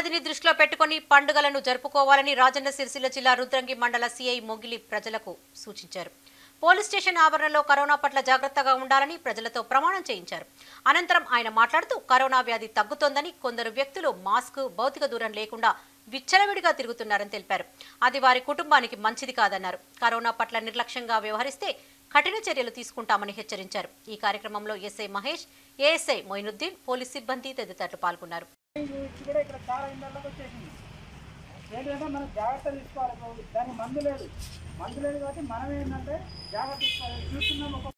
వ్యాధిని దృష్టిలో పెట్టుకుని పండుగలను జరుపుకోవాలని రాజన్న సిరిసిల్ల జిల్లా రుద్రంగి మండల సిఐ మొగిలి ప్రజలకు సూచించారు. పోలీస్ స్టేషన్ ఆవరణలో కరోనా పట్ల జాగ్రత్తగా ఉండాలని ప్రజలతో ప్రమాణం చేయించారు. అనంతరం ఆయన మాట్లాడుతూ కరోనా వ్యాధి తగ్గుతోందని, కొందరు వ్యక్తులు మాస్క్, భౌతిక దూరం లేకుండా విచ్చలవిడిగా తిరుగుతున్నారని తెలిపారు. అది వారి కుటుంబానికి మంచిది కాదన్నారు. కరోనా పట్ల నిర్లక్ష్యంగా వ్యవహరిస్తే కఠిన చర్యలు తీసుకుంటామని హెచ్చరించారు. ఈ కార్యక్రమంలో SI Mahesh, ASI Moinuddin, police సిబ్బంది తదితరులు పాల్గొన్నారు. ఏంటంటే మనం జాగ్రత్త తీసుకోవాలి. దానికి మందు లేదు కాబట్టి మనం ఏంటంటే జాగ్రత్త తీసుకోవాలి. చూస్తున్నాం